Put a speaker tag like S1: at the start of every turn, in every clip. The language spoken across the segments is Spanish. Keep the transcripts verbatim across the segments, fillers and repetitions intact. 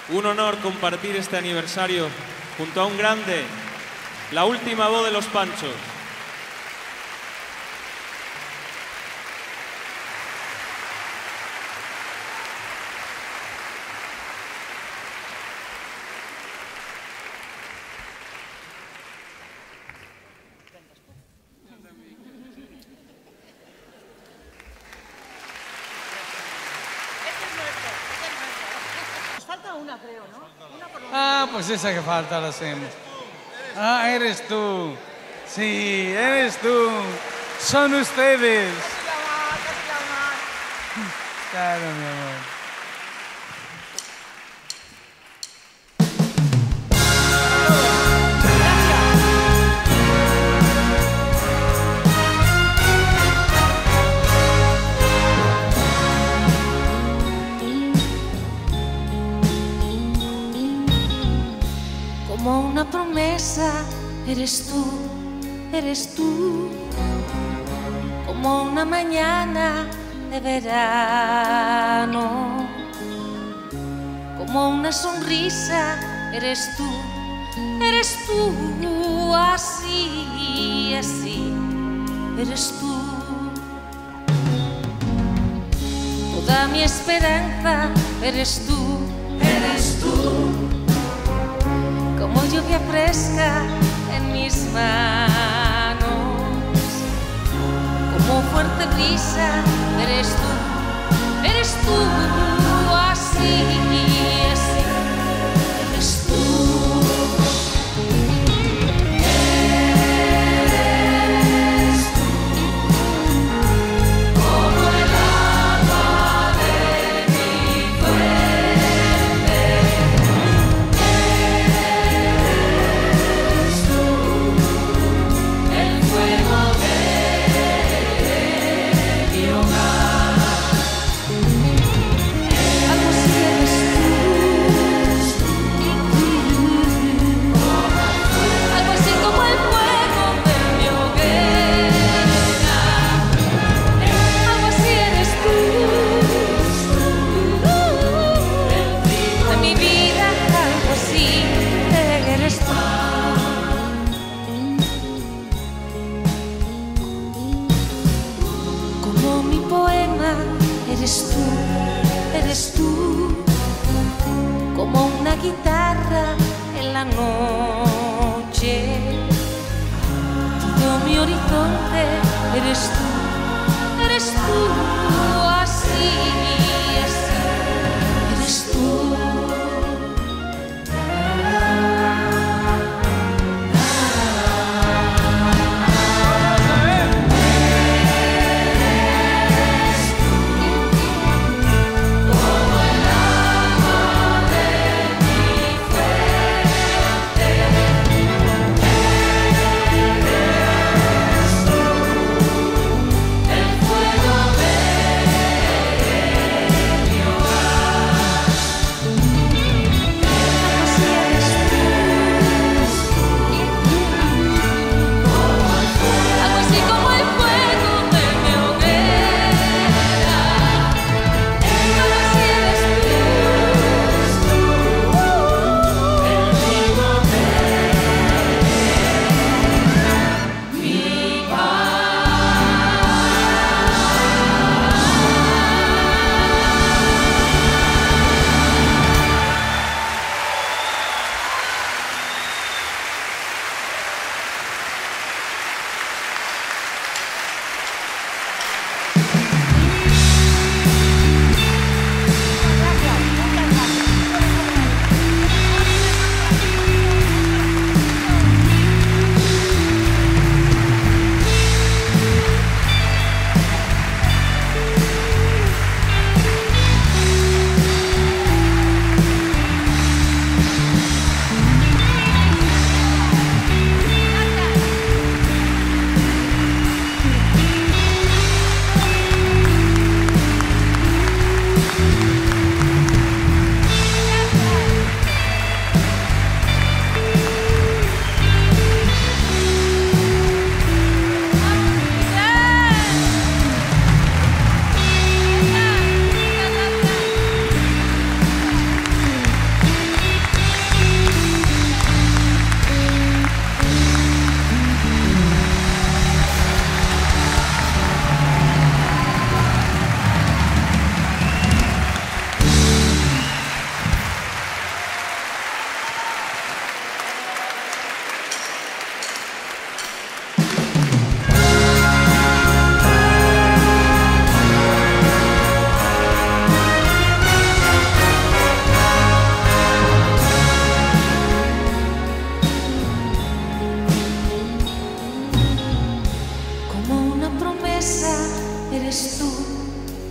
S1: Un honor compartir este aniversario junto a un grande, la última voz de los Panchos.
S2: Una, creo, ¿no? Una por lo menos.
S3: Ah, pues esa que falta la hacemos. Ah, eres tú. Sí, eres tú. Son ustedes. Claro, mi amor.
S4: Como una promesa, eres tú, eres tú. Como una mañana de verano. Como una sonrisa, eres tú, eres tú. Así, así, eres tú. Toda mi esperanza, eres tú, eres tú. Como lluvia fresca en mis manos, como fuerte brisa, eres tú, eres tú, así, así, eres tú. Eres tú, como el agua de mi fuente. Eres tú, eres tú, como una guitarra en la noche. Todo mi horizonte, eres tú, eres tú, así, así, eres tú.
S5: El fuego de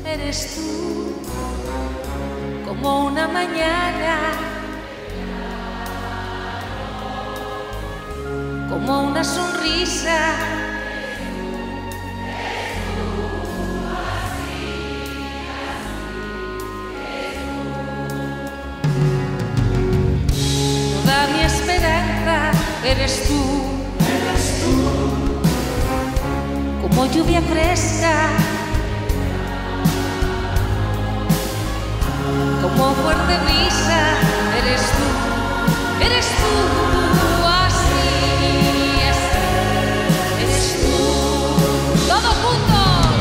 S4: eres tú, como una mañana, como una sonrisa. Toda mi esperanza eres tú, eres tú, como lluvia fresca, como fuerte brisa, eres tú, eres tú, así, así, eres tú, todos juntos.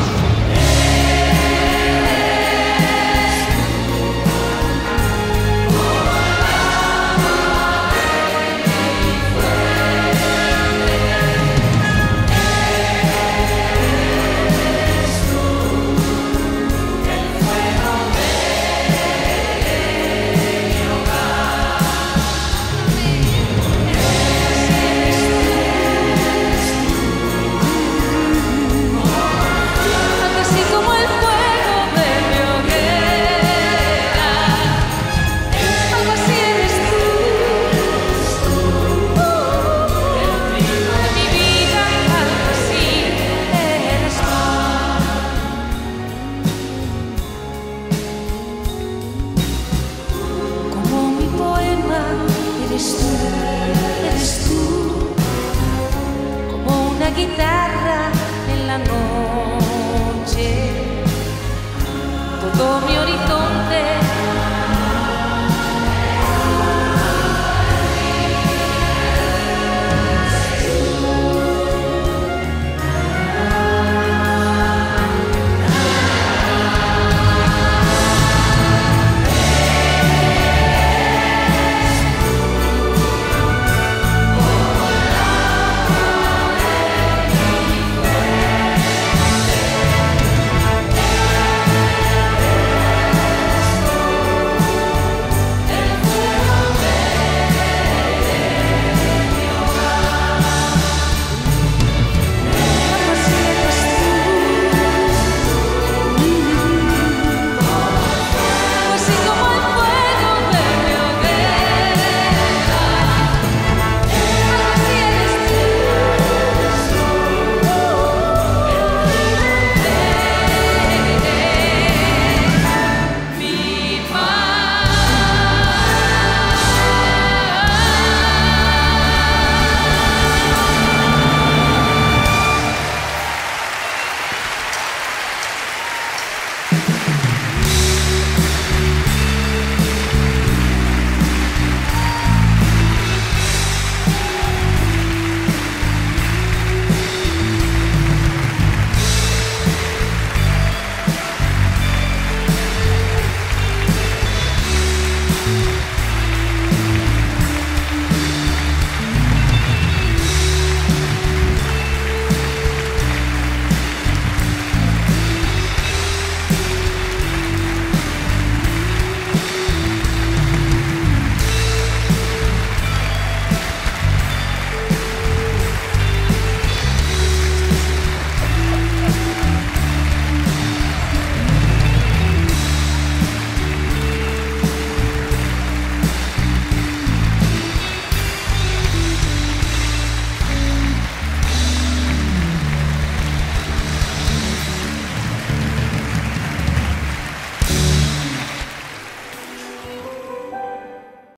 S4: Guitarra en la noche, todo mi horizonte.